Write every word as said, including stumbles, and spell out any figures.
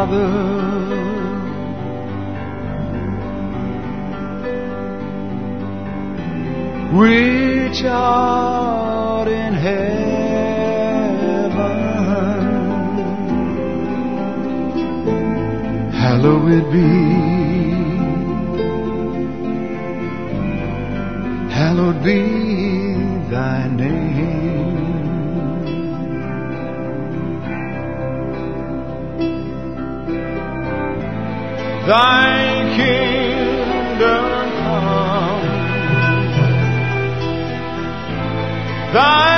Father, which art in heaven, hallowed be, hallowed be thy name. Thy kingdom come, thy